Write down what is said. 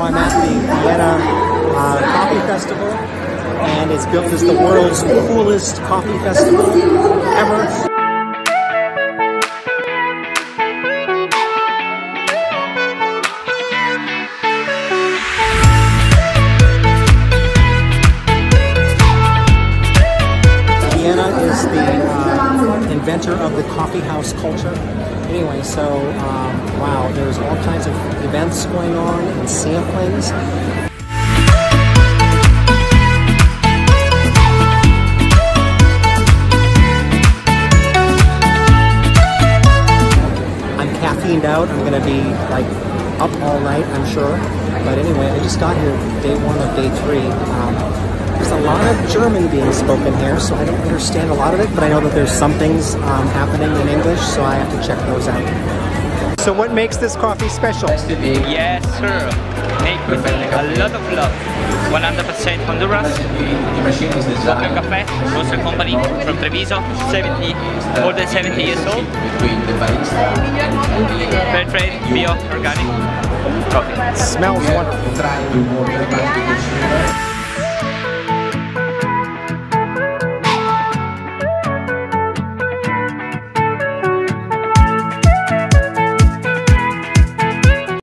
I'm at the Vienna Coffee Festival, and it's built as the world's coolest coffee festival ever. Vienna is the inventor of the coffee house culture. Anyway, so wow, there's all kinds of events going on and samplings. I'm caffeined out. I'm gonna be like up all night, I'm sure. But anyway, I just got here day one of day 3. There's a lot of German being spoken here, so I don't understand a lot of it, but I know that there's some things happening in English, so I have to check those out. So what makes this coffee special? Yes, sir. Made with a lot of love. 100% Honduras. Local Cafe, also a company from Treviso, more than 70 years old. Fair trade, bio, organic coffee. It smells wonderful.